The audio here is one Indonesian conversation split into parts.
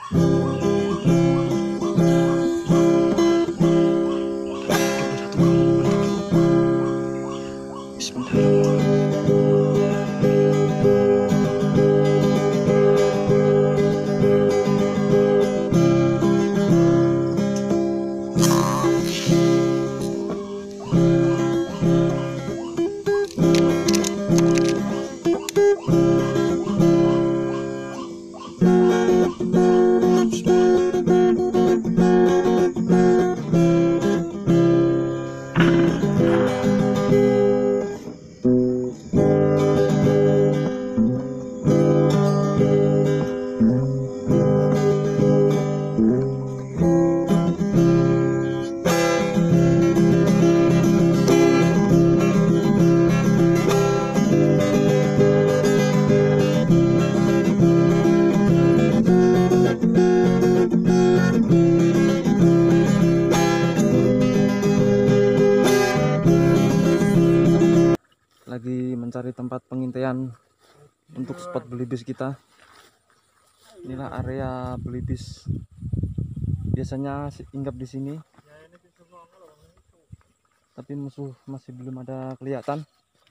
Lagi mencari tempat pengintaian untuk spot belibis kita. Inilah area belibis. Biasanya hinggap di sini, tapi musuh masih belum ada kelihatan.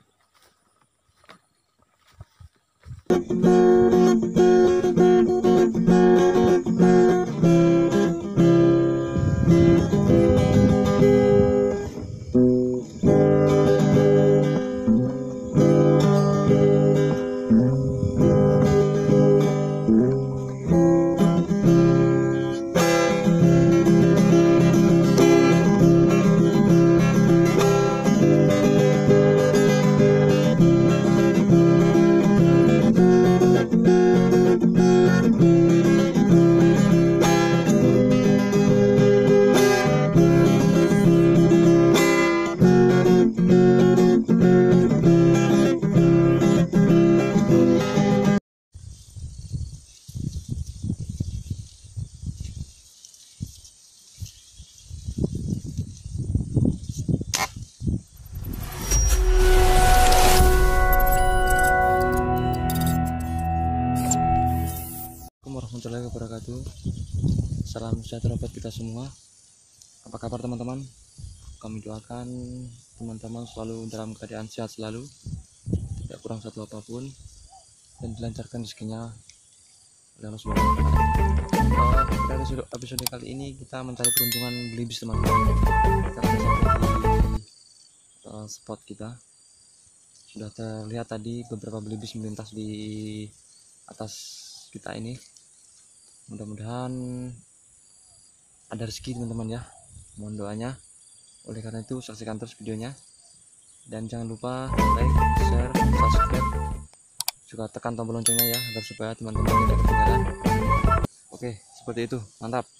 Warahmatullahi wabarakatuh. Salam sejahtera buat kita semua. Apa kabar teman-teman? Kami doakan teman-teman selalu dalam keadaan sehat selalu, tidak kurang satu apapun, dan dilancarkan rezekinya oleh Allah Subhanahu wa Ta'ala. Pada episode kali ini kita mencari peruntungan belibis teman-teman. Kita akan sampai di spot kita. Sudah terlihat tadi beberapa belibis melintas di atas kita ini. Mudah-mudahan ada rezeki teman-teman ya, mohon doanya. Oleh karena itu saksikan terus videonya, dan jangan lupa like, share, subscribe, juga tekan tombol loncengnya ya, agar supaya teman-teman tidak ketinggalan. Oke, seperti itu, mantap.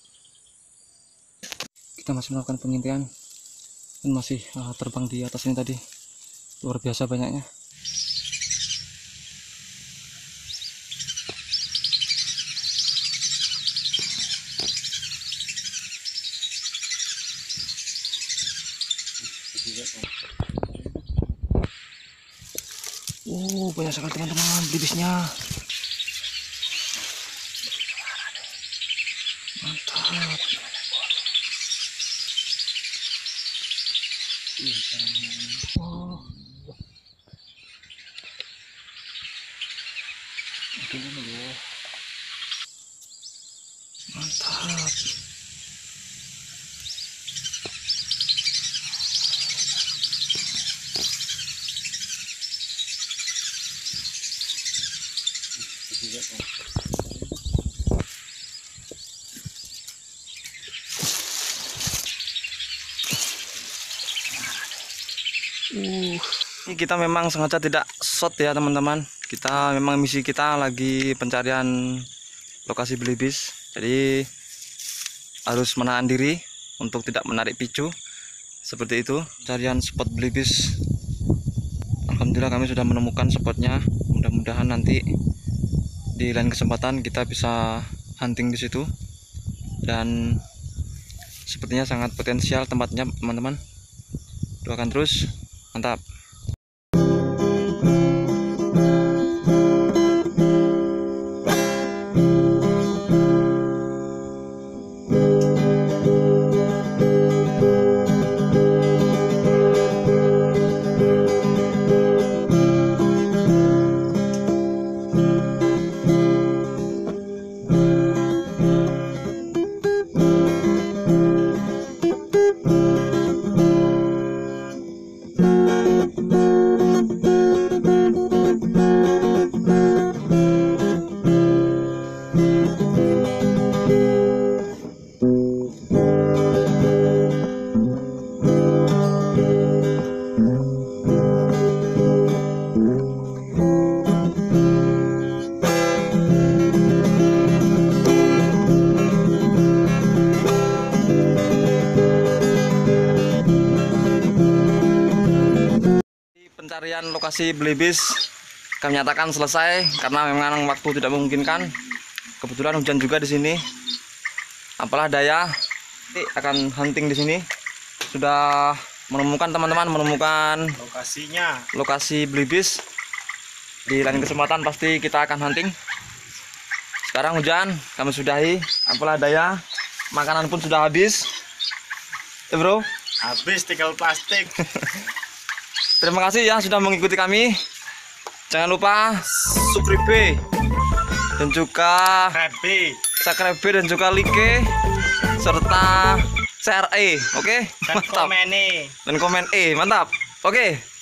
Kita masih melakukan pengintaian dan masih terbang di atas ini tadi, luar biasa banyaknya. Banyak sekali teman-teman belibisnya. Mantap. Oh. Mantap. Ini kita memang sengaja tidak shot ya teman-teman. Kita memang misi kita lagi pencarian lokasi belibis, jadi harus menahan diri untuk tidak menarik picu seperti itu. Carian spot belibis, alhamdulillah kami sudah menemukan spotnya. Mudah-mudahan nanti di lain kesempatan kita bisa hunting di situ, dan sepertinya sangat potensial tempatnya teman-teman. Doakan terus, mantap. pencarian lokasi Belibis kami nyatakan selesai karena memang waktu tidak memungkinkan. Kebetulan hujan juga di sini. Apalah daya, akan hunting di sini. Sudah menemukan teman-teman, menemukan lokasi Belibis. Di lain kesempatan pasti kita akan hunting. Sekarang hujan, kami sudahi. Apalah daya, makanan pun sudah habis. Bro, habis tinggal plastik. Terima kasih ya sudah mengikuti kami. Jangan lupa subscribe dan juga subscribe dan juga like serta share oke? Dan Mantap. komen Dan komen mantap. Oke.